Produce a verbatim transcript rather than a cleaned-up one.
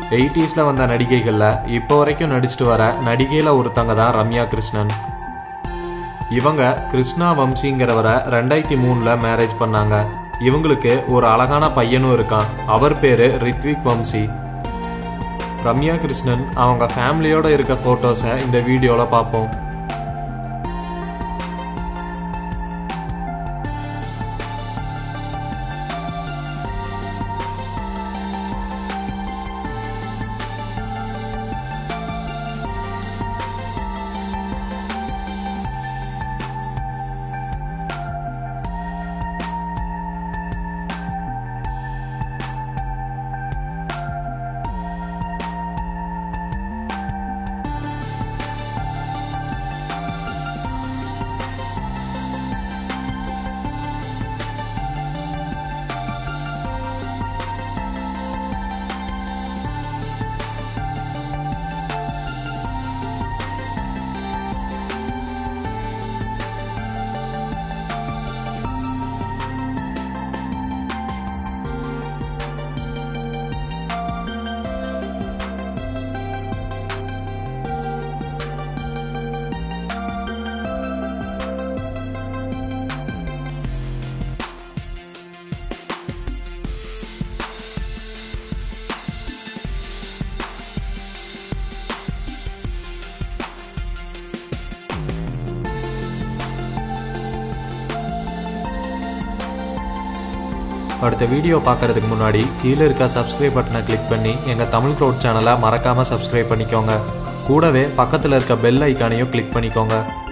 எயிட்டிஸ்ல வந்த நடிகைகள்ல இப்போ வரைக்கும் நடிச்சிட்டு வர நடிகையில ஒருத்தங்க தான் ரம்யா கிருஷ்ணன். இவங்க கிருஷ்ணா வம்சிங்கிறவரை ரெண்டாயிரத்தி மூணுல மேரேஜ் பண்ணாங்க. இவங்களுக்கு ஒரு அழகான பையனும் இருக்கான். அவர் பேரு ரித்விக் வம்சி. ரம்யா கிருஷ்ணன் அவங்க ஃபேமிலியோட இருக்க போட்டோஸை இந்த வீடியோல பார்ப்போம். அடுத்த வீடியோ பார்க்கறதுக்கு முன்னாடி கீழே இருக்க சப்ஸ்கிரைப் பட்டனை கிளிக் பண்ணி எங்கள் தமிழ் க்ரௌட் சேனலை மறக்காமல் சப்ஸ்கிரைப் பண்ணிக்கோங்க. கூடவே பக்கத்தில் இருக்க பெல் ஐக்கானையும் கிளிக் பண்ணிக்கோங்க.